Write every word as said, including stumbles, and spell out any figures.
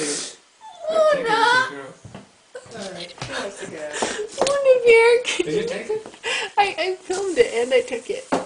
it. Oh Take no! it, Alright, she wants to go. One of your Did you take it? I, I filmed it and I took it.